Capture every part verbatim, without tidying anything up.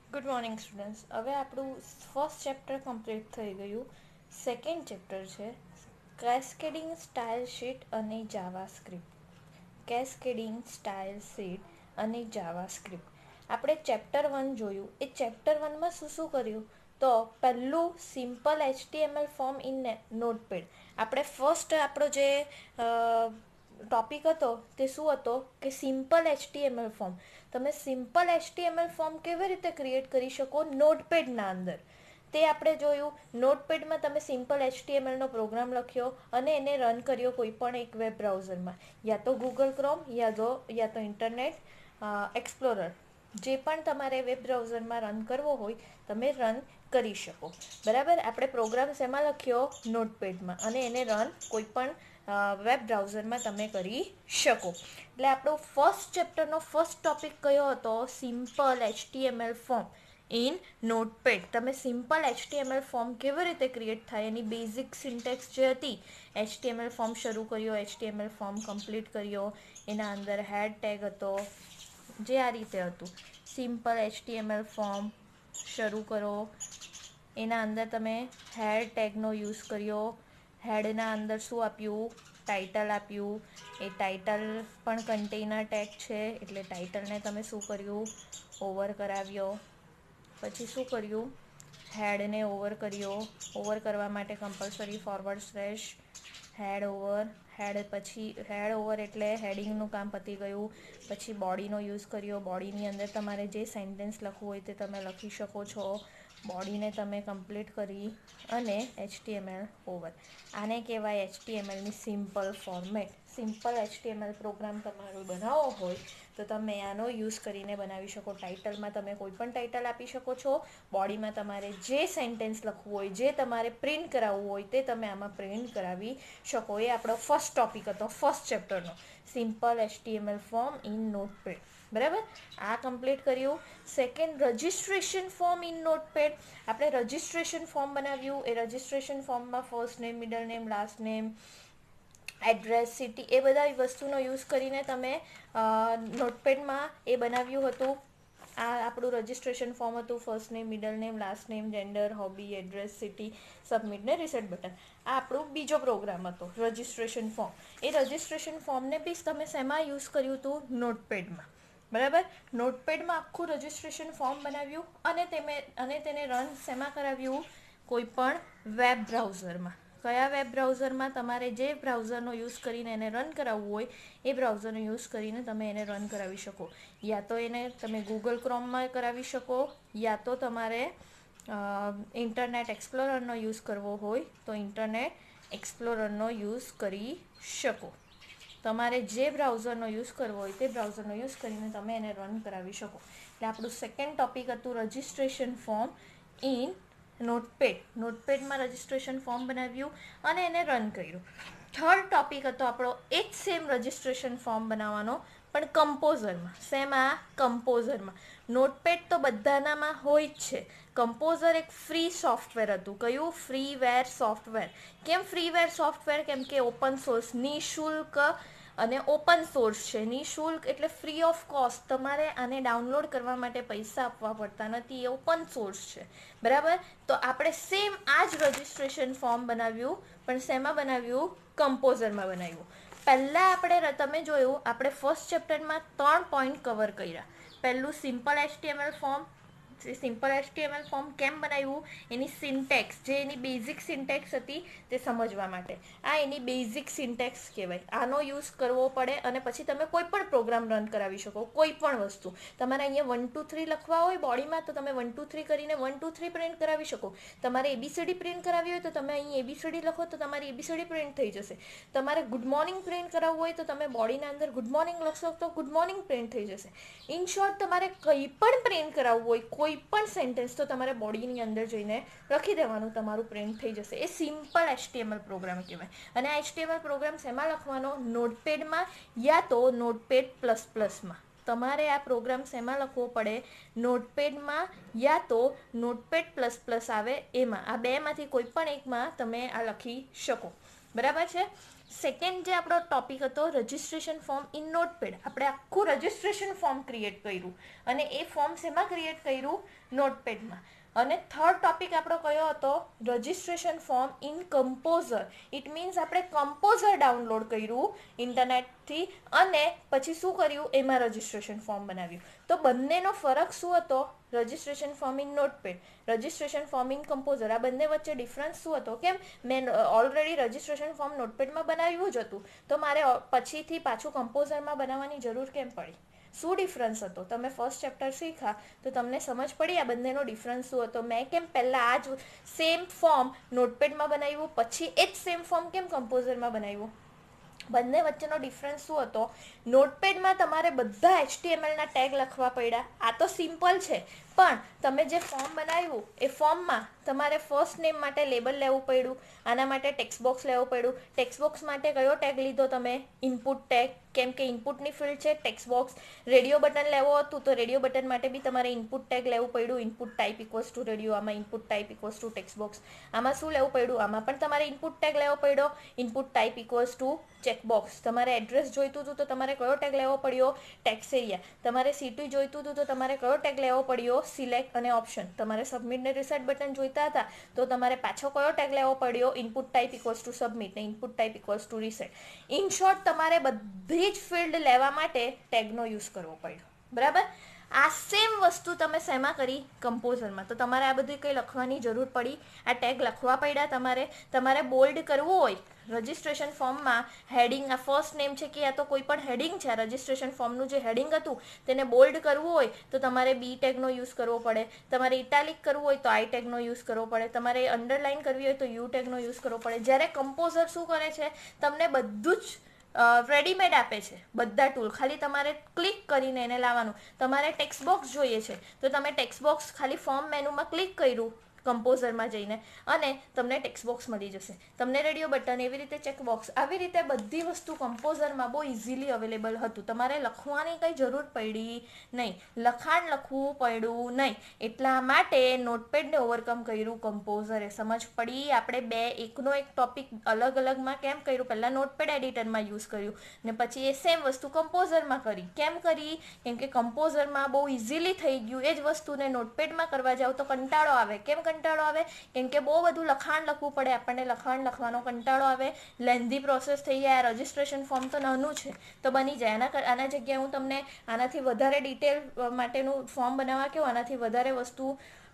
Good morning students. હવે આપણું first chapter complete થઈ ગયું. સેકન્ડ ચેપ્ટર છે કેસ્કેડિંગ સ્ટાઇલ શીટ અને JavaScript. Cascading style sheet અને જાવા સ્ક્રિપ્ટ. આપણે ચેપ્ટર વન જોયું. એ ચેપ્ટર વનમાં શું શું કર્યું? તો પહેલું simple HTML form in Notepad. આપણે ફર્સ્ટ આપણો જે ટોપિક હતો તે શું હતો કે સિમ્પલ એચટીએમએલ ફોર્મ. તમે સિમ્પલ એચટીએમએલ ફોર્મ કેવી રીતે ક્રિએટ કરી શકો નોટપેડના અંદર, તે આપણે જોયું. નોટપેડમાં તમે સિમ્પલ એચટીએમએલનો પ્રોગ્રામ લખ્યો અને એને રન કર્યો કોઈ પણ એક વેબ બ્રાઉઝરમાં, યા તો ગૂગલ ક્રોમ યા તો યા તો ઇન્ટરનેટ એક્સપ્લોરર. જે પણ તમારે વેબ બ્રાઉઝરમાં રન કરવો હોય તમે રન કરી શકો. બરાબર. આપણે પ્રોગ્રામ શેમાં લખ્યો? નોટપેડમાં. અને એને રન કોઈ પણ વેબ બ્રાઉઝરમાં તમે કરી શકો. એટલે આપણો ફર્સ્ટ ચેપ્ટરનો ફર્સ્ટ ટોપિક કયો હતો? Simple HTML form in Notepad. તમે સિમ્પલ એચટીએમએલ ફોર્મ કેવી રીતે ક્રિએટ થાય એની બેઝિક સિન્ટેક્સ જે હતી. એચટીએમએલ ફોર્મ શરૂ કર્યો, એચટીએમએલ ફોર્મ કમ્પ્લીટ કર્યો, એના અંદર હેડ ટેગ હતો, જે આ રીતે હતું. સિમ્પલ એચટીએમએલ ફોર્મ શરૂ કરો, એના અંદર તમે હેડ ટેગનો યુઝ કર્યો. હેડના અંદર શું આપ્યું? ટાઇટલ આપ્યું. એ ટાઇટલ પણ કન્ટેનર ટેગ છે એટલે ટાઇટલને તમે શું કર્યું? ઓવર કરાવ્યો. પછી શું કર્યું? હેડને ઓવર કર્યો. ઓવર કરવા માટે compulsory forward slash head over. Head પછી હેડ ઓવર એટલે હેડિંગનું કામ પતી ગયું. પછી બોડીનો યુઝ કર્યો. બોડીની અંદર તમારે જે સેન્ટેન્સ લખવું હોય તે તમે લખી શકો છો. બોડીને તમે કમ્પ્લીટ કરી અને એચટીએમએલ ઓવર. આને કહેવાય એચટીએમએલની simple format. Simple HTML program તમારો બનાવવો હોય તો તમે આનો યુઝ કરીને બનાવી શકો. ટાઇટલમાં તમે કોઈ પણ ટાઇટલ આપી શકો છો. બોડીમાં તમારે જે સેન્ટેન્સ લખવું હોય, જે તમારે પ્રિન્ટ કરાવવું હોય તે તમે આમાં પ્રિન્ટ કરાવી શકો. એ આપણો ફર્સ્ટ ટોપિક હતો ફર્સ્ટ ચેપ્ટરનો, simple HTML form in Notepad. બરાબર. આ કમ્પ્લીટ કર્યું. Second, registration form in Notepad. આપણે રજિસ્ટ્રેશન ફોર્મ બનાવ્યું. એ રજિસ્ટ્રેશન ફોર્મમાં first name, middle name, last name, address, city, એ બધા વસ્તુનો યુઝ કરીને તમે નોટપેડમાં એ બનાવ્યું હતું. આ આપણું રજિસ્ટ્રેશન ફોર્મ હતું. First name, middle name, last name, gender, hobby, address, city, submit ને રીસેટ બટન. આ આપણું બીજો પ્રોગ્રામ હતો રજિસ્ટ્રેશન ફોર્મ. એ રજિસ્ટ્રેશન ફોર્મને બી તમે શેમાં યુઝ કર્યું હતું? નોટપેડમાં. બરાબર. નોટપેડમાં આખું રજિસ્ટ્રેશન ફોર્મ બનાવ્યું અને તેને અને તેને રન શેમાં કરાવ્યું? કોઈ પણ વેબ બ્રાઉઝરમાં. કયા વેબ બ્રાઉઝરમાં? તમારે જે બ્રાઉઝરનો યુઝ કરીને એને રન કરાવવું હોય એ બ્રાઉઝરનો યુઝ કરીને તમે એને રન કરાવી શકો. યા તો એને તમે ગૂગલ ક્રોમમાં કરાવી શકો, યા તો તમારે ઇન્ટરનેટ એક્સપ્લોરરનો યુઝ કરવો હોય તો ઇન્ટરનેટ એક્સપ્લોરરનો યુઝ કરી શકો. તમારે જે બ્રાઉઝરનો યુઝ કરવો હોય તે બ્રાઉઝરનો યુઝ કરીને તમે એને રન કરાવી શકો. એટલે આપણું સેકન્ડ ટોપિક હતું રજિસ્ટ્રેશન ફોર્મ ઇન નોટપેડ. નોટપેડમાં રજિસ્ટ્રેશન ફોર્મ બનાવ્યું અને એને રન કર્યું. થર્ડ ટોપિક હતો આપણો એ જ સેમ રજિસ્ટ્રેશન ફોર્મ બનાવવાનો, પણ કમ્પોઝરમાં. શેમાં? કમ્પોઝરમાં. નોટપેડ તો બધાનામાં હોય જ છે. કમ્પોઝર એક ફ્રી સોફ્ટવેર હતું. કયું? Freeware software. કેમ ફ્રીવેર સોફ્ટવેર? કેમ કે ઓપન સોર્સ, નિઃશુલ્ક અને ઓપન સોર્સ છે. નિઃશુલ્ક એટલે ફ્રી ઓફ કોસ્ટ. તમારે આને ડાઉનલોડ કરવા માટે પૈસા આપવા પડતા નથી. એ ઓપન સોર્સ છે. બરાબર. તો આપણે સેમ આ જ રજિસ્ટ્રેશન ફોર્મ બનાવ્યું, પણ શેમાં બનાવ્યું? કમ્પોઝરમાં બનાવ્યું. પહેલાં આપણે તમે જોયું આપણે ફર્સ્ટ ચેપ્ટરમાં ત્રણ પોઈન્ટ કવર કર્યા. પહેલું simple HTML form. Simple HTML form કેમ બનાવ્યું? એની સિન્ટેક્સ, જે એની બેઝિક સિન્ટેક્સ હતી તે સમજવા માટે. આ એની બેઝિક સિન્ટેક્સ કહેવાય. આનો યુઝ કરવો પડે અને પછી તમે કોઈ પણ પ્રોગ્રામ રન કરાવી શકો. કોઈ પણ વસ્તુ તમારે અહીંયા વન ટુ થ્રી લખવા હોય બોડીમાં તો તમે વન ટુ થ્રી કરીને વન ટુ થ્રી પ્રિન્ટ કરાવી શકો. તમારે એબીસીડી પ્રિન્ટ કરાવી હોય તો તમે અહીં એબીસીડી લખો તો તમારી એબીસીડી પ્રિન્ટ થઈ જશે. તમારે ગુડ મોર્નિંગ પ્રિન્ટ કરાવવું હોય તો તમે બોડીના અંદર ગુડ મોર્નિંગ લખશો તો ગુડ મોર્નિંગ પ્રિન્ટ થઈ જશે. ઇન શોર્ટ, તમારે કંઈ પણ પ્રિન્ટ કરાવવું હોય, કોઈ પણ સેન્ટેન્સ, તો તમારે બોડીની અંદર જઈને લખી દેવાનું, તમારું પ્રિન્ટ થઈ જશે. એ સિમ્પલ એચટીએમએલ પ્રોગ્રામ કહેવાય. અને આ એચટીએમએલ પ્રોગ્રામ શેમાં લખવાનો? નોટપેડમાં યા તો નોટપેડ પ્લસ પ્લસમાં. તમારે આ પ્રોગ્રામ શેમાં લખવો પડે? નોટપેડમાં યા તો નોટપેડ પ્લસ પ્લસ આવે એમાં. આ બેમાંથી કોઈ પણ એકમાં તમે આ લખી શકો. બરાબર છે. સેકન્ડ જે આપણો ટોપિક હતો રજિસ્ટ્રેશન ફોર્મ ઇન નોટપેડ, આપણે આખું રજિસ્ટ્રેશન ફોર્મ ક્રિએટ કર્યું અને એ ફોર્મ શેમાં ક્રિએટ કર્યું? નોટપેડમાં. અને થર્ડ ટોપિક આપણો કયો હતો? Registration form in composer. It means આપણે કમ્પોઝર ડાઉનલોડ કર્યું ઇન્ટરનેટથી અને પછી શું કર્યું? એમાં રજિસ્ટ્રેશન ફોર્મ બનાવ્યું. તો બંનેનો ફરક શું હતો? Registration form in Notepad, registration form in composer, આ બંને વચ્ચે ડિફરન્સ શું હતો? કેમ મેં ઓલરેડી રજિસ્ટ્રેશન ફોર્મ નોટપેડમાં બનાવ્યું જ હતું, તો મારે પછીથી પાછું કમ્પોઝરમાં બનાવવાની જરૂર કેમ પડી? શું ડિફરન્સ હતો? તમે ફર્સ્ટ ચેપ્ટર શીખા તો તમને સમજ પડી આ બંનેનો ડિફરન્સ શું હતો. મેં કેમ પહેલાં આ જ સેમ ફોર્મ નોટપેડમાં બનાવ્યું, પછી એ જ સેમ ફોર્મ કેમ કમ્પોઝરમાં બનાવ્યું? બંને વચ્ચેનો ડિફરન્સ શું હતો? નોટપેડમાં તમારે બધા એચટીએમએલના ટેગ લખવા પડ્યા. આ તો સિમ્પલ છે, પણ તમે જે ફોર્મ બનાવ્યું એ ફોર્મમાં તમારે ફર્સ્ટ નેમ માટે લેબલ લેવું પડ્યું, આના માટે ટેક્સ્ટ બોક્સ લેવું પડ્યું. ટેક્સ્ટ બોક્સ માટે કયો ટેગ લીધો તમે? ઇનપુટ ટેગ, કેમ કે ઇનપુટની ફિલ્ડ છે ટેક્સ્ટ બોક્સ. રેડિયો બટન લેવો હતું તો રેડિયો બટન માટે બી તમારે ઇનપુટ ટેગ લેવું પડ્યું. Input type equals to radio, આમાં input type equals to text box. આમાં શું લેવું પડ્યું? આમાં પણ તમારે ઇનપુટ ટેગ લેવો પડ્યો. Input type equals to checkbox. તમારે એડ્રેસ જોઈતું હતું તો તમારે કયો ટેગ લેવો પડ્યો? Tax area. તમારે સીટી જોઈતું હતું તો તમારે કયો ટેગ લેવો પડ્યો? સિલેક્ટ અને ઓપ્શન. તમારે સબમિટ ને રિસેટ બટન જોઈતા હતા તો તમારે પાછો કયો ટેગ લેવો પડ્યો? Input type equals to submit ને input type equals to reset. In short તમારે બધી જ ફિલ્ડ લેવા માટે ટેગનો યુઝ કરવો પડ્યો. બરાબર? આ સેમ વસ્તુ તમે શેમાં કરી? કમ્પોઝરમાં. તો તમારે આ બધી કંઈ લખવાની જરૂર પડી? આ ટેગ લખવા પડ્યા તમારે. તમારે બોલ્ડ કરવું હોય રજિસ્ટ્રેશન ફોર્મમાં હેડિંગ, આ ફર્સ્ટ નેમ છે કે આ તો કોઈ પણ હેડિંગ છે, રજિસ્ટ્રેશન ફોર્મનું જે હેડિંગ હતું તેને બોલ્ડ કરવું હોય તો તમારે બી ટેગનો યુઝ કરવો પડે. તમારે ઇટાલિક કરવું હોય તો આઈ ટેગનો યુઝ કરવો પડે. તમારે અંડરલાઇન કરવી હોય તો યુ ટેગનો યુઝ કરવો પડે. જ્યારે કમ્પોઝર શું કરે છે? તમને બધું જ રેડીમેડ આપે છે, બધા ટૂલ. ખાલી તમારે ક્લિક કરીને એને લાવવાનું. તમારે ટેક્સ્ટ બોક્સ જોઈએ છે તો તમે ટેક્સ્ટ બોક્સ ખાલી ફોર્મ મેનુમાં ક્લિક કર્યું કમ્પોઝરમાં જઈને અને તમને ટેક્સ્ટ બોક્સ મળી જશે. તમને રેડિયો બટન, એવી રીતે ચેકબોક્સ, આવી રીતે બધી વસ્તુ કમ્પોઝરમાં બહુ ઇઝીલી અવેલેબલ હતું. તમારે લખવાની કંઈ જરૂર પડી નહીં, લખાણ લખવું પડ્યું નહીં. એટલા માટે નોટપેડને ઓવરકમ કર્યું કમ્પોઝરે. સમજ પડી? આપણે બે એકનો એક ટોપિક અલગ અલગમાં કેમ કર્યું? પહેલાં નોટપેડ એડિટરમાં યુઝ કર્યું ને પછી એ સેમ વસ્તુ કમ્પોઝરમાં કરી. કેમ કરી? કેમ કે કમ્પોઝરમાં બહુ ઇઝીલી થઈ ગયું. એ જ વસ્તુને નોટપેડમાં કરવા જાવ તો કંટાળો આવે. કેમ કંટાળો આવે? કેમ કે બહુ બધું લખાણ લખવું પડે. આપણને લખાણ લખવાનો કંટાળો આવે, લેન્ધી પ્રોસેસ થઈ જાય. રજિસ્ટ્રેશન ફોર્મ તો નાનું છે તો બની જાય. આના આના જગ્યાએ હું તમને આનાથી વધારે ડિટેલ માટેનું ફોર્મ બનાવવા કહું, આનાથી વધારે વસ્તુ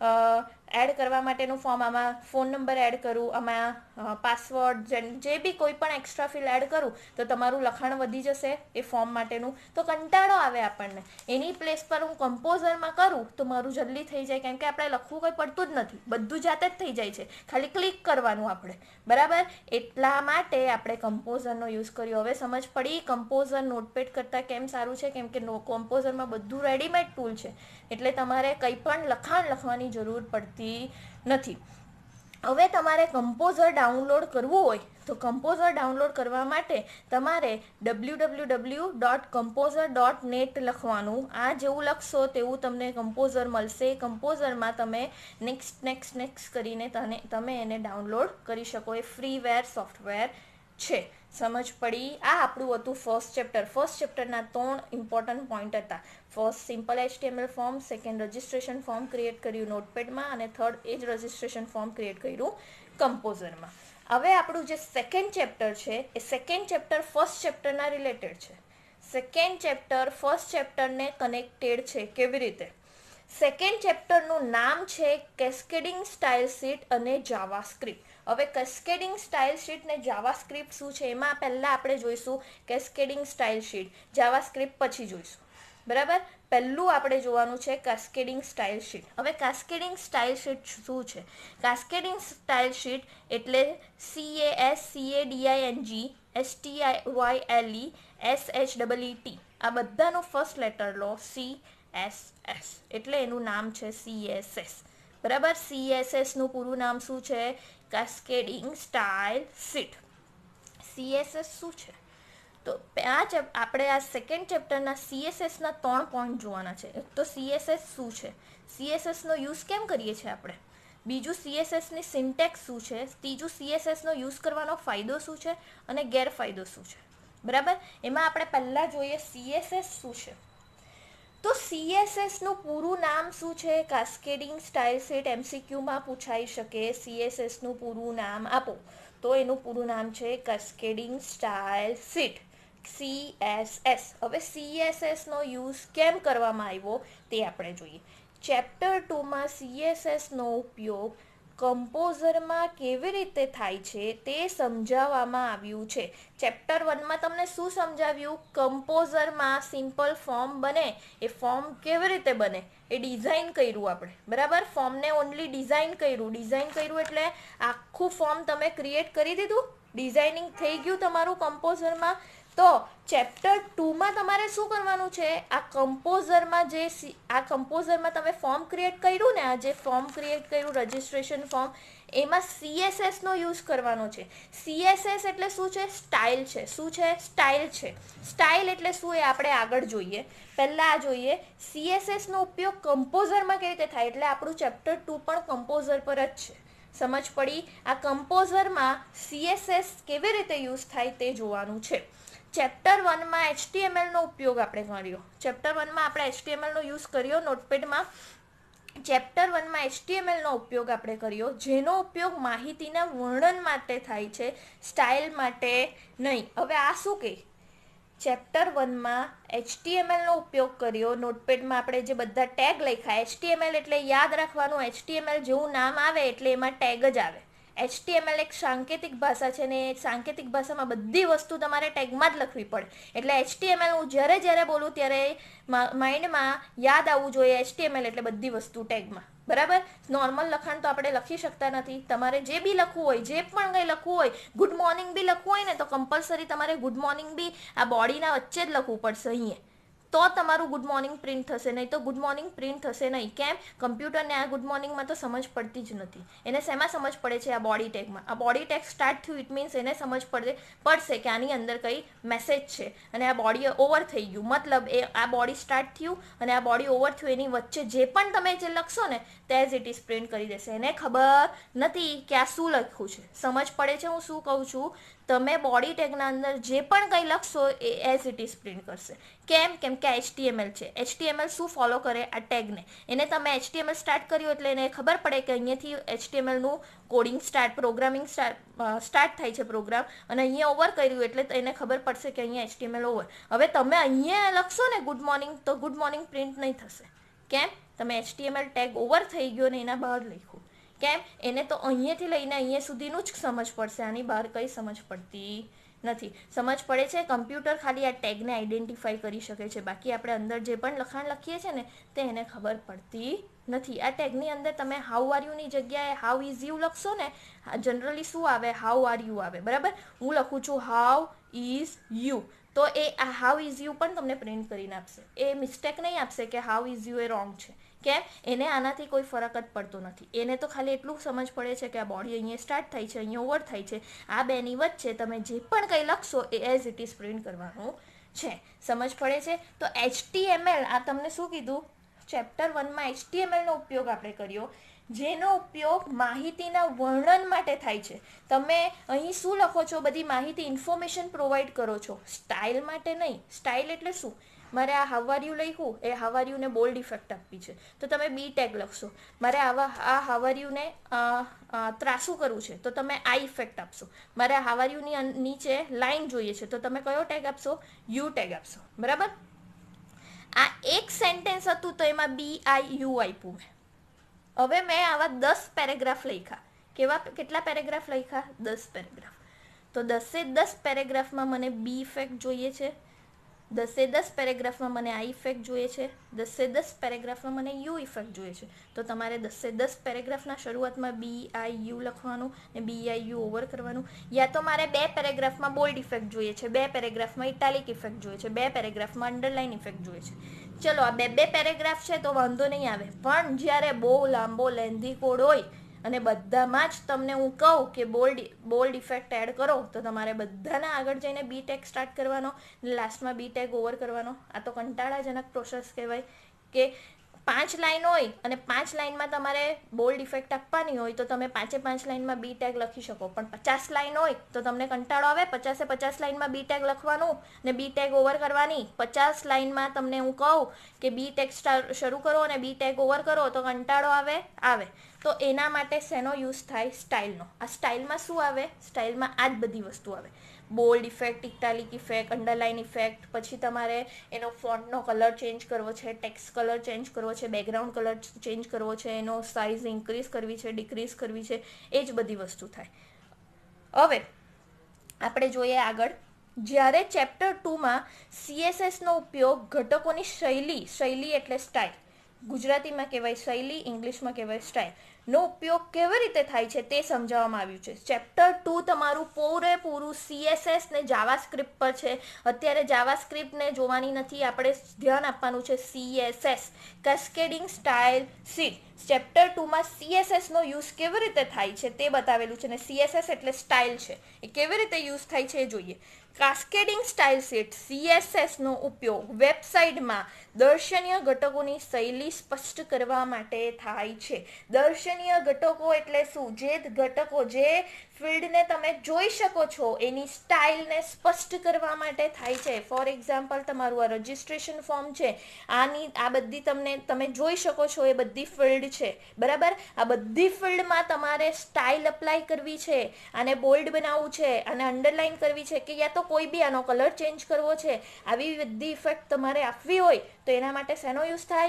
એડ કરવા માટેનું ફોર્મ, આમાં ફોન નંબર એડ કરું, આમાં પાસવર્ડ, જે બી કોઈ પણ એક્સ્ટ્રા ફિલ એડ કરું તો તમારું લખાણ વધી જશે એ ફોર્મ માટેનું. તો કંટાળો આવે આપણને. એની પ્લેસ પર હું કમ્પોઝરમાં કરું તો મારું જલ્દી થઈ જાય, કેમ કે આપણે લખવું કંઈ પડતું જ નથી, બધું જાતે જ થઈ જાય છે. ખાલી ક્લિક કરવાનું આપણે. બરાબર? એટલા માટે આપણે કમ્પોઝરનો યુઝ કર્યો. હવે સમજ પડી કમ્પોઝર નોટપેડ કરતાં કેમ સારું છે? કેમ કે નો કમ્પોઝરમાં બધું રેડીમેડ ટૂલ છે એટલે તમારે કંઈ પણ લખાણ લખવાની જરૂર પડતી નથી. હવે તમારે કમ્પોઝર ડાઉનલોડ કરવું હોય તો કમ્પોઝર ડાઉનલોડ કરવા માટે તમારે W W W dot composer dot net લખવાનું. આ જેવું લખશો તેવું તમને કમ્પોઝર મળશે. કમ્પોઝરમાં તમે નેક્સ્ટ નેક્સ્ટ નેક્સ્ટ કરીને તને તમે એને ડાઉનલોડ કરી શકો. એ ફ્રીવેર સોફ્ટવેર છે. સમજ પડી? આ આપણું હતું ફર્સ્ટ ચેપ્ટર. ફર્સ્ટ ચેપ્ટરના ત્રણ ઇમ્પોર્ટન્ટ પોઈન્ટ હતા. First simple HTML form, second registration form create કર્યું નોટપેડમાં અને થર્ડ એ જ રજિસ્ટ્રેશન ફોર્મ ક્રિએટ કર્યું કમ્પોઝરમાં. હવે આપણું જે સેકન્ડ ચેપ્ટર છે એ સેકન્ડ ચેપ્ટર ફર્સ્ટ ચેપ્ટરના રિલેટેડ છે. સેકન્ડ ચેપ્ટર ફર્સ્ટ ચેપ્ટરને કનેક્ટેડ છે. કેવી રીતે? સેકન્ડ ચેપ્ટરનું નામ છે કેસ્કેડિંગ સ્ટાઇલ શીટ અને જાવાસ્ક્રિપ્ટ. હવે કેસ્કેડિંગ સ્ટાઇલ શીટ ને જાવાસ્ક્રિપ્ટ શું છે એમાં પહેલાં આપણે જોઈશું કેસ્કેડિંગ સ્ટાઇલ શીટ. જાવાસ્ક્રિપ્ટ પછી જોઈશું. બરાબર? પહેલું આપણે જોવાનું છે કાસ્કેડિંગ સ્ટાઇલ શીટ. હવે કાસ્કેડિંગ સ્ટાઇલ શીટ શું છે? કાસ્કેડિંગ સ્ટાઇલ શીટ એટલે C A S C A D I N G S T I Y L E S H double E T, આ બધાનો ફર્સ્ટ લેટર લો. C S S એટલે એનું નામ છે સી એસ એસ. બરાબર? C S એસનું પૂરું નામ શું છે? Cascading style sheet. C S S શું છે? તો આ આપણે આ સેકન્ડ ચેપ્ટરના સીએસએસના ત્રણ પોઈન્ટ જોવાના છે. એક તો સીએસએસ શું છે, સીએસએસનો યુઝ કેમ કરીએ છીએ આપણે? બીજું સીએસએસની સિન્ટેક્સ શું છે, ત્રીજું સીએસએસનો યુઝ કરવાનો ફાયદો શું છે અને ગેરફાયદો શું છે, બરાબર. એમાં આપણે પહેલાં જોઈએ સીએસએસ શું છે. તો સીએસએસનું પૂરું નામ શું છે, કાસ્કેડિંગ સ્ટાઇલ શીટ એમસીક્યુમાં પૂછાઈ શકે. સીએસએસનું પૂરું નામ આપો તો એનું પૂરું નામ છે કાસ્કેડિંગ સ્ટાઇલ શીટ, સીએસએસ. હવે સીએસએસનો યુઝ કેમ કરવામાં આવ્યો તે આપણે જોઈએ. ચેપ્ટર ટુમાં સીએસએસનો ઉપયોગ કમ્પોઝરમાં કેવી રીતે થાય છે તે સમજાવવામાં આવ્યું છે. ચેપ્ટર વનમાં તમને શું સમજાવ્યું, કમ્પોઝરમાં સિમ્પલ ફોર્મ બને એ ફોર્મ કેવી રીતે બને એ ડિઝાઇન કર્યું આપણે, બરાબર. ફોર્મને ઓનલી ડિઝાઇન કર્યું. ડિઝાઇન કર્યું એટલે આખું ફોર્મ તમે ક્રિએટ કરી દીધું, ડિઝાઇનિંગ થઈ ગયું તમારું કમ્પોઝરમાં. તો ચેપ્ટર ટુમાં તમારે શું કરવાનું છે, આ કમ્પોઝરમાં જે આ કમ્પોઝરમાં તમે ફોર્મ ક્રિએટ કર્યું ને, આ જે ફોર્મ ક્રિએટ કર્યું રજિસ્ટ્રેશન ફોર્મ, એમાં સીએસએસનો યુઝ કરવાનો છે. સીએસએસ એટલે શું છે, સ્ટાઇલ છે. શું છે, સ્ટાઇલ છે. સ્ટાઇલ એટલે શું એ આપણે આગળ જોઈએ. પહેલાં આ જોઈએ સીએસએસનો ઉપયોગ કમ્પોઝરમાં કેવી રીતે થાય, એટલે આપણું ચેપ્ટર ટુ પણ કમ્પોઝર પર જ છે. સમજ પડી. આ કમ્પોઝરમાં સીએસએસ કેવી રીતે યુઝ થાય તે જોવાનું છે. ચેપ્ટર વનમાં એચટીએમએલનો ઉપયોગ આપણે કર્યો. ચેપ્ટર વનમાં આપણે એચટીએમએલનો યુઝ કર્યો નોટપેડમાં. ચેપ્ટર વનમાં એચટીએમએલનો ઉપયોગ આપણે કર્યો, જેનો ઉપયોગ માહિતીના વર્ણન માટે થાય છે, સ્ટાઇલ માટે નહીં. હવે આ શું કહે, ચેપ્ટર વનમાં એચટીએમએલનો ઉપયોગ કર્યો નોટપેડમાં. આપણે જે બધા ટેગ લખ્યા, એચટીએમએલ એટલે યાદ રાખવાનું, એચટીએમએલ જેવું નામ આવે એટલે એમાં ટેગ જ આવે. એચટીએમએલ એક સાંકેતિક ભાષા છે ને સાંકેતિક ભાષામાં બધી વસ્તુ તમારે ટેગમાં જ લખવી પડે. એટલે એચટીએમએલ હું જ્યારે જ્યારે બોલું ત્યારે માઇન્ડમાં યાદ આવવું જોઈએ, એચટીએમએલ એટલે બધી વસ્તુ ટેગમાં, બરાબર. નોર્મલ લખાણ તો આપણે લખી શકતા નથી. તમારે જે બી લખવું હોય, જે પણ કંઈ લખવું હોય, ગુડ મોર્નિંગ બી લખવું હોય ને તો કમ્પલસરી તમારે ગુડ મોર્નિંગ બી આ બોડીના વચ્ચે જ લખવું પડશે અહીંયા, તો તમારું ગુડ મોર્નિંગ પ્રિન્ટ થશે. નહીં તો ગુડ મોર્નિંગ પ્રિન્ટ થશે નહીં. કેમ, કમ્પ્યુટરને આ ગુડ મોર્નિંગમાં તો સમજ પડતી જ નથી. એને શેમાં સમજ પડે છે, આ બોડી ટેગમાં. આ બોડી ટેગ સ્ટાર્ટ થયું ઇટ મીન્સ એને સમજ પડે પડશે કે આની અંદર કંઈ મેસેજ છે અને આ બોડી ઓવર થઈ ગયું, મતલબ એ આ બોડી સ્ટાર્ટ થયું અને આ બોડી ઓવર થયું, એની વચ્ચે જે પણ તમે જે લખશો ને તે એઝ ઇટ ઇઝ પ્રિન્ટ કરી દેશે. એને ખબર નથી કે આ શું લખ્યું છે. સમજ પડે છે હું શું કહું છું. તમે બોડી ટેગના અંદર જે પણ કંઈ લખશો એ એઝ ઇટ ઇઝ પ્રિન્ટ કરશે. કેમ, કેમ કે એચટીએમએલ છે. એચટીએમએલ શું ફોલો કરે, આ ટેગને. એને તમે એચટીએમએલ સ્ટાર્ટ કર્યું એટલે એને ખબર પડે કે અહીંયાથી એચટીએમએલનું coding start, programming start start થાય છે પ્રોગ્રામ, અને અહીંયા ઓવર કર્યું એટલે એને ખબર પડશે કે અહીંયા એચટીએમએલ ઓવર. હવે તમે અહીંયા લખશો ને ગુડ મોર્નિંગ તો ગુડ મોર્નિંગ પ્રિન્ટ નહીં થશે. કેમ, તમે એચટીએમએલ ટેગ ઓવર થઈ ગયો ને એના બહાર લખ્યું. કેમ, એને તો અહીંયાથી લઈને અહીંયા સુધીનું જ સમજ પડશે, આની બહાર કંઈ સમજ પડતી નથી. સમજ પડે છે. કમ્પ્યુટર ખાલી આ ટેગને આઈડેન્ટિફાઈ કરી શકે છે, બાકી આપણે અંદર જે પણ લખાણ લખીએ છીએ ને તે એને ખબર પડતી નથી. આ ટેગની અંદર તમે હાઉ આર યુની જગ્યાએ હાઉ ઇઝ યુ લખશો ને, જનરલી શું આવે, હાઉ આર યુ આવે, બરાબર. હું લખું છું હાઉ ઇઝ યુ, તો એ આ હાઉ ઇઝ યુ પણ તમને પ્રિન્ટ કરીને આપશે. એ મિસ્ટેક નહીં આપશે કે હાઉ ઇઝ યુ એ રોંગ છે. કેમ, એને આનાથી કોઈ ફરક જ પડતો નથી. એને તો ખાલી એટલું સમજ પડે છે કે આ બોડી અહીંયા સ્ટાર્ટ થાય છે, અહીંયા ઓવર થાય છે, આ બેની વચ્ચે તમે જે પણ કંઈ લખશો એ એઝ ઇટ ઇઝ પ્રિન્ટ કરવાનું છે. સમજ પડે છે. તો એચટીએમએલ આ તમને શું કીધું, ચેપ્ટર વનમાં એચટીએમએલનો ઉપયોગ આપણે કર્યો, જેનો ઉપયોગ માહિતીના વર્ણન માટે થાય છે. તમે અહીં શું લખો છો, બધી માહિતી ઇન્ફોર્મેશન પ્રોવાઈડ કરો છો, સ્ટાઇલ માટે નહીં. સ્ટાઇલ એટલે શું, મારે આ હાવાર્યુ લખ્યું, એ હાવાર્યુને બોલ્ડ ઇફેક્ટ આપવી છે તો તમે બી ટેગ લખશો. મારે આવા આ હાવાર્યુને ત્રાસું કરવું છે તો તમે આ ઇફેક્ટ આપશો. મારે આ હાવાર્યુની નીચે લાઈન જોઈએ છે તો તમે કયો ટેગ આપશો, યુ ટેગ આપશો, બરાબર. આ એક સેન્ટેન્સ હતું તો એમાં બી આઈ યુ આપ્યું મેં. હવે મેં આવા દસ પેરેગ્રાફ લખ્યા. કેવા, કેટલા પેરેગ્રાફ લખ્યા, દસ પેરેગ્રાફ. તો દસે દસ પેરેગ્રાફમાં મને બી ઇફેક્ટ જોઈએ છે, દસે દસ પેરેગ્રાફમાં મને આ ઇફેક્ટ જોઈએ છે, દસે દસ પેરેગ્રાફમાં મને યુ ઇફેક્ટ જોઈએ છે. તો તમારે દસે દસ પેરેગ્રાફના શરૂઆતમાં બી આઈ યુ લખવાનું ને બી આઈ યુ ઓવર કરવાનું. યા તો મારે બે પેરેગ્રાફમાં બોલ્ડ ઇફેક્ટ જોઈએ છે, બે પેરેગ્રાફમાં ઇટાલિક ઇફેક્ટ જોઈએ છે, બે પેરેગ્રાફમાં અંડરલાઇન ઇફેક્ટ જોઈએ છે. ચલો આ બે બે પેરેગ્રાફ છે તો વાંધો નહીં આવે. પણ જ્યારે બહુ લાંબો લેન્ધી કોડ હોય અને બધામાં જ તમને હું કહું કે બોલ્ડ બોલ્ડ ઇફેક્ટ એડ કરો તો તમારે બધાના આગળ જઈને બી ટેગ સ્ટાર્ટ કરવાનો, લાસ્ટમાં બી ટેગ ઓવર કરવાનો. આ તો કંટાળાજનક પ્રોસેસ કહેવાય કે પાંચ લાઈન હોય અને પાંચ લાઈનમાં તમારે બોલ્ડ ઇફેક્ટ આપવાની હોય તો તમે પાંચે પાંચ લાઈનમાં બી ટેગ લખી શકો, પણ પચાસ લાઈન હોય તો તમને કંટાળો આવે પચાસે પચાસ લાઈનમાં બી ટેગ લખવાનું ને બી ટેગ ઓવર કરવાની. પચાસ લાઈનમાં તમને હું કહું કે બી ટેગ શરૂ કરો અને બી ટેગ ઓવર કરો તો કંટાળો આવે આવે તો એના માટે શેનો યુઝ થાય? સ્ટાઇલનો. આ સ્ટાઇલમાં શું આવે? સ્ટાઇલમાં આ જ બધી વસ્તુ આવે. Bold effect, italic effect, underline effect, પછી તમારે એનો ફોન્ટનો કલર ચેન્જ કરવો છે, ટેક્સ્ટ કલર ચેન્જ કરવો છે, બેકગ્રાઉન્ડ કલર ચેન્જ કરવો છે, એનો સાઇઝ ઇન્ક્રીઝ કરવી છે, ડિક્રીઝ કરવી છે, એ જ બધી વસ્તુ થાય. હવે આપણે જોઈએ આગળ. જ્યારે ચેપ્ટર ટુમાં સીએસએસનો ઉપયોગ ઘટકોની શૈલી, શૈલી એટલે સ્ટાઇલ, ગુજરાતીમાં કહેવાય શૈલી, ઇંગ્લિશમાં કહેવાય સ્ટાઇલ, નો ઉપયોગ કેવી રીતે થાય છે તે સમજાવવામાં આવ્યું છે. ચેપ્ટર ટુ તમારું પૂરેપૂરું સીએસએસ ને જાવાસ્ક્રિપ્ટ પર છે. અત્યારે જાવાસ્ક્રિપ્ટને જોવાની નથી, આપણે ધ્યાન આપવાનું છે CSS, cascading style sheet. Chapter ટુમાં સીએસએસનો યુઝ કેવી રીતે થાય છે તે બતાવેલું છે, અને સીએસએસ એટલે સ્ટાઇલ છે, એ કેવી રીતે યુઝ થાય છે એ જોઈએ. કાસ્કેડિંગ સ્ટાઇલ શીટ સીએસએસનો ઉપયોગ વેબસાઇટમાં દર્શનીય ઘટકોની શૈલી સ્પષ્ટ કરવા માટે થાય છે. દર્શનીય ઘટકો એટલે શું? જે ઘટકો, જે ફિલ્ડને તમે જોઈ શકો છો એની સ્ટાઇલને સ્પષ્ટ કરવા માટે થાય છે. ફોર એક્ઝામ્પલ, તમારું આ રજિસ્ટ્રેશન ફોર્મ છે, આની આ બધી તમને તમે જોઈ શકો છો એ બધી ફિલ્ડ છે, બરાબર? આ બધી ફિલ્ડમાં તમારે સ્ટાઇલ અપ્લાય કરવી છે, આને બોલ્ડ બનાવવું છે, આને અંડરલાઇન કરવી છે, કે યા તો કોઈ બી આનો કલર ચેન્જ કરવો છે, આવી બધી ઇફેક્ટ તમારે આપવી હોય તો એના માટે શેનો યુઝ થાય?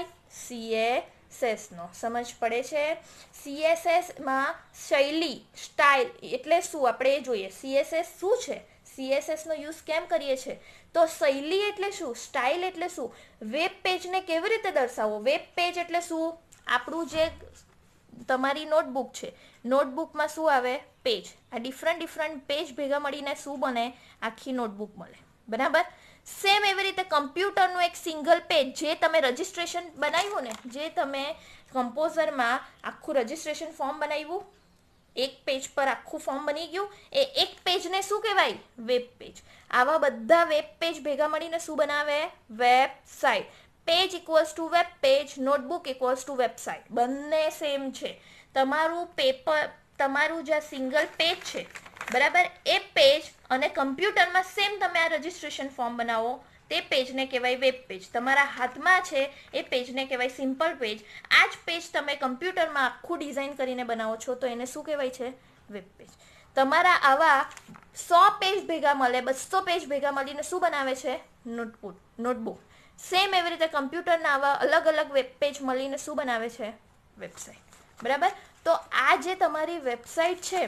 સીએસએસનો. સમજ પડે છે? સીએસએસમાં શૈલી, સ્ટાઇલ એટલે શું આપણે એ જોઈએ. સીએસએસ શું છે? સીએસએસનો યુઝ કેમ કરીએ છીએ? તો શૈલી એટલે શું? સ્ટાઇલ એટલે શું? વેબ પેજને કેવી રીતે દર્શાવવો? વેબ પેજ એટલે શું? આપણું જે તમારી નોટબુક છે, નોટબુકમાં શું આવે? પેજ. આ ડિફરન્ટ ડિફરન્ટ પેજ ભેગા મળીને શું બને? આખી નોટબુક મળે, બરાબર? સેમ એવી રીતે કમ્પ્યુટરનું એક સિંગલ પેજ, જે તમે રજિસ્ટ્રેશન બનાવ્યું ને, જે તમે કમ્પોઝરમાં આખું રજિસ્ટ્રેશન ફોર્મ બનાવ્યું, એક પેજ પર આખું ફોર્મ બની ગયું, એ એક પેજને શું કહેવાય? Web page. આવા બધા વેબ પેજ ભેગા મળીને શું બનાવે? Website. Page equals to web page, notebook equals to website. બંને સેમ છે. તમારું પેપર, તમારું જે સિંગલ પેજ છે, બરાબર, એ પેજ અને કમ્પ્યુટરમાં સેમ તમે આ રજિસ્ટ્રેશન ફોર્મ બનાવો તે પેજને કહેવાય વેબ પેજ. તમારા હાથમાં છે એ પેજને કહેવાય સિમ્પલ પેજ. આ જ પેજ તમે કમ્પ્યુટરમાં આખું ડિઝાઇન કરીને બનાવો છો તો એને શું કહેવાય છે? Web page. તમારા આવા સો પેજ ભેગા મળે, બસો પેજ ભેગા મળીને શું બનાવે છે? નોટબુક. નોટબુક. સેમ એવી રીતે કમ્પ્યુટરના આવા અલગ અલગ વેબ પેજ મળીને શું બનાવે છે? વેબસાઇટ. બરાબર? તો આ જે તમારી વેબસાઇટ છે,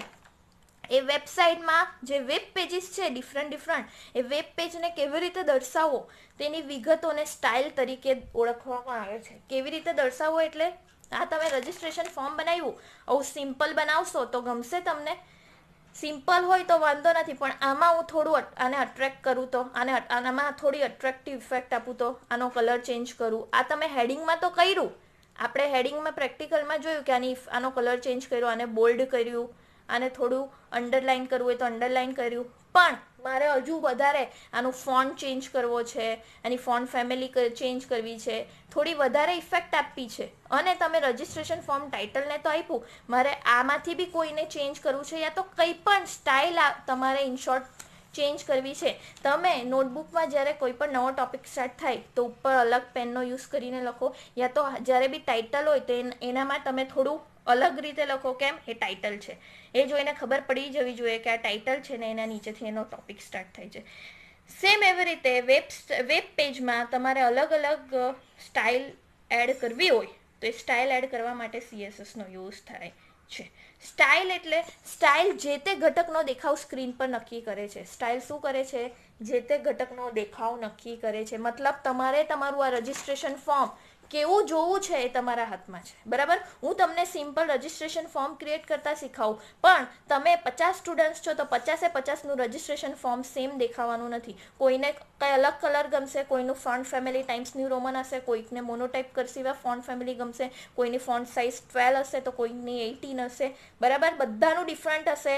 એ વેબસાઇટમાં જે વેબ પેજીસ છે ડિફરન્ટ ડિફરન્ટ, એ વેબ પેજને કેવી રીતે દર્શાવવો તેની વિગતોને સ્ટાઇલ તરીકે ઓળખવામાં આવે છે. કેવી રીતે દર્શાવવો એટલે આ તમે રજિસ્ટ્રેશન ફોર્મ બનાવ્યું, આવું સિમ્પલ બનાવશો તો ગમશે તમને? સિમ્પલ હોય તો વાંધો નથી, પણ આમાં હું થોડું આને અટ્રેક્ટ કરું તો, આને આનામાં થોડી અટ્રેક્ટિવ ઇફેક્ટ આપું તો, આનો કલર ચેન્જ કરું. આ તમે હેડિંગમાં તો કર્યું, આપણે હેડિંગમાં પ્રેક્ટિકલમાં જોયું કે આની આનો કલર ચેન્જ કર્યો, આને બોલ્ડ કર્યું, આને થોડું અંડરલાઇન કરવું હોય તો અંડરલાઇન કર્યું, પણ મારે હજુ વધારે આનું ફોન્ટ ચેન્જ કરવો છે, આની ફોન્ટ ફેમિલી ચેન્જ કરવી છે, થોડી વધારે ઇફેક્ટ આપવી છે, અને તમે રજિસ્ટ્રેશન ફોર્મ ટાઇટલને તો આપ્યું, મારે આમાંથી બી કોઈને ચેન્જ કરવું છે, યા તો કંઈ પણ સ્ટાઇલ તમારે ઇન શોર્ટ ચેન્જ કરવી છે. તમે નોટબુકમાં જ્યારે કોઈ પણ નવો ટોપિક સ્ટાર્ટ થાય તો ઉપર અલગ પેનનો યુઝ કરીને લખો, યા તો જ્યારે બી ટાઇટલ હોય તો એનામાં તમે થોડું અલગ રીતે લખો. કેમ? એ ટાઇટલ છે, એ જોઈને ખબર પડી જવી જોઈએ કે આ ટાઇટલ છે ને એના નીચેથી એનો ટોપિક સ્ટાર્ટ થાય છે. સેમ એવી રીતે વેબ વેબ પેજમાં તમારે અલગ અલગ સ્ટાઇલ એડ કરવી હોય તો એ સ્ટાઇલ એડ કરવા માટે સીએસએસનો યુઝ થાય છે. સ્ટાઇલ એટલે સ્ટાઇલ જે તે ઘટકનો દેખાવ સ્ક્રીન પર નક્કી કરે છે. સ્ટાઇલ શું કરે છે? જે તે ઘટકનો દેખાવ નક્કી કરે છે. મતલબ તમારે તમારું આ રજિસ્ટ્રેશન ફોર્મ કેવું જોવું છે એ તમારા હાથમાં છે, બરાબર? હું તમને સિમ્પલ રજિસ્ટ્રેશન ફોર્મ ક્રિએટ કરતા શીખાવું, પણ તમે પચાસ સ્ટુડન્ટ્સ છો તો પચાસે પચાસનું રજિસ્ટ્રેશન ફોર્મ સેમ દેખાવાનું નથી. કોઈને કંઈ અલગ કલર ગમશે, કોઈનું font family Times New Roman હશે, કોઈકને મોનોટાઈપ કર્સિવ ફોન્ટ ફેમિલી ગમશે, કોઈની ફોન્ટ સાઇઝ ટ્વેલ્વ હશે તો કોઈકની એટીન હશે, બરાબર? બધાનું ડિફરન્ટ હશે.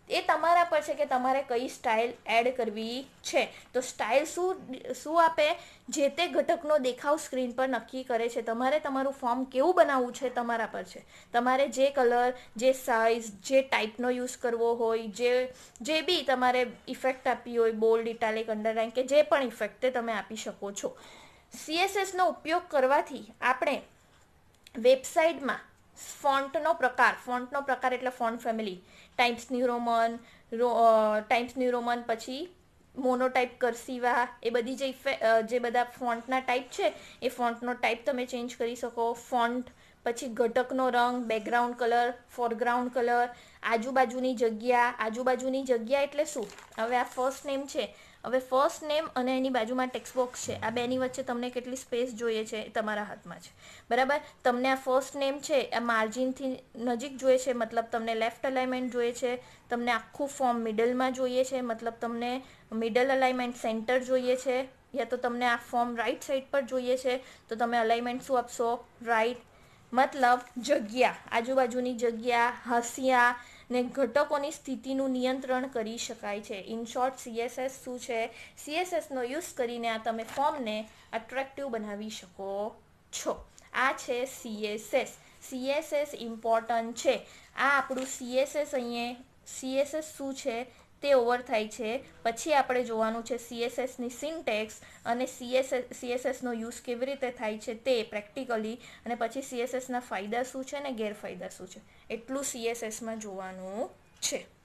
એ તમારા પર છે કે તમારે કઈ સ્ટાઇલ એડ કરવી છે. તો સ્ટાઇલ શું શું આપે, જે તે ઘટકનો દેખાવ સ્ક્રીન પર નક્કી કરે છે. તમારે તમારું ફોર્મ કેવું બનાવવું છે તમારા પર છે. તમારે જે કલર, જે સાઇઝ, જે ટાઈપનો યુઝ કરવો હોય, જે જે બી તમારે ઇફેક્ટ આપવી હોય, બોલ્ડ, ઇટાલિક, અંડરલાઇન કે જે પણ ઇફેક્ટ તે તમે આપી શકો છો. સીએસએસનો ઉપયોગ કરવાથી આપણે વેબસાઇટમાં ફોન્ટનો પ્રકાર, ફોન્ટનો પ્રકાર એટલે font family, Times New Roman, Times New Roman, પછી મોનોટાઈપ, કર્સિવા, એ બધી જે ઇફે જે બધા ફોન્ટના ટાઈપ છે એ ફોન્ટનો ટાઈપ તમે ચેન્જ કરી શકો. ફોન્ટ, પછી ઘટકનો રંગ, બેકગ્રાઉન્ડ કલર, ફોરગ્રાઉન્ડ કલર, આજુબાજુની જગ્યા. આજુબાજુની જગ્યા એટલે શું? હવે આ ફર્સ્ટ નેમ છે, હવે ફર્સ્ટ નેમ અને એની બાજુમાં ટેક્સ્ટ બોક્સ છે, આ બેની વચ્ચે તમને કેટલી સ્પેસ જોઈએ છે એ તમારા હાથમાં છે, બરાબર. તમને આ ફર્સ્ટ નેમ છે આ માર્જિનથી નજીક જોઈએ છે, મતલબ તમને લેફ્ટ અલાઇનમેન્ટ જોઈએ છે. તમને આખું ફોર્મ મિડલમાં જોઈએ છે, મતલબ તમને મિડલ અલાઇનમેન્ટ સેન્ટર જોઈએ છે. યા તો તમને આ ફોર્મ રાઈટ સાઈડ પર જોઈએ છે, તો તમે અલાઇનમેન્ટ શું આપશો? રાઈટ. મતલબ જગ્યા, આજુબાજુની જગ્યા, હાંસિયા ને ઘટકોની સ્થિતિનું નિયંત્રણ કરી શકાય છે. ઇન શોર્ટ, સીએસએસ શું છે? સીએસએસનો યુઝ કરીને આ તમે ફોર્મને અટ્રેક્ટિવ બનાવી શકો છો. આ છે સીએસએસ. સીએસએસ ઇમ્પોર્ટન્ટ છે. આ આપણું સીએસએસ અહીંયા સીએસએસ શું છે તે ઓવર થાય છે. પછી આપણે જોવાનું છે સીએસએસની સિન્ટેક્સ અને સીએસએસ સીએસએસનો યુઝ કેવી રીતે થાય છે તે પ્રેક્ટિકલી, અને પછી સીએસએસના ફાયદા શું છે ને ગેરફાયદા શું છે, એટલું સીએસએસમાં જોવાનું છે.